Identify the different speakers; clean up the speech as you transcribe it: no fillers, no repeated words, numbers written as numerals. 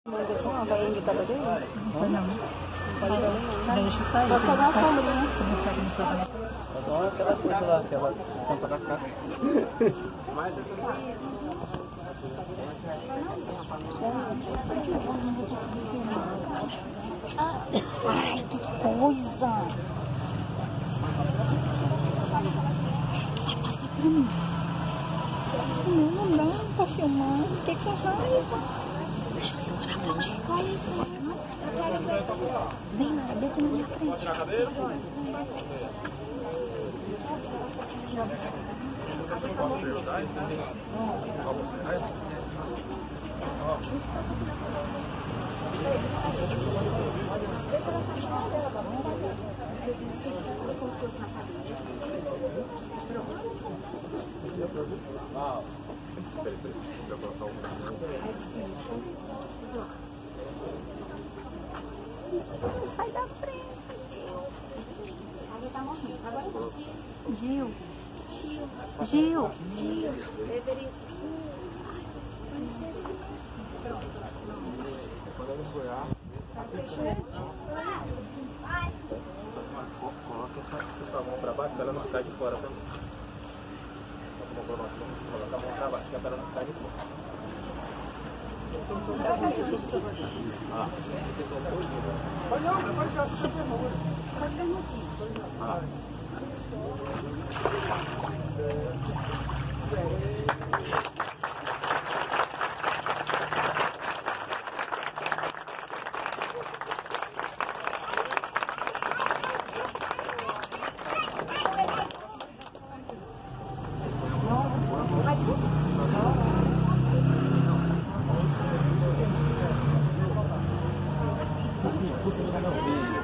Speaker 1: Não, tá vendo que tá daqui?
Speaker 2: Não foi não. Deixa eu sair.
Speaker 1: Vou pegar a sombrinha.
Speaker 3: Tá bom aquela coisa lá, aquela ponta da caixa. Mas essa
Speaker 1: Ai, que coisa! Vai passar pra mim. Não dá pra filmar. Fiquei com raiva. Deixa eu segurar pra ti. Vem lá, deita na minha frente. Pode tirar a cadeira? Sai da frente. Gil. Gil. Princesa.
Speaker 3: coloca essa mão pra baixo pra ela não ficar de fora também. Coloca a mão pra baixo pra ela não ficar de fora. Pode já, você pergunta. Pode perguntinho. Sim,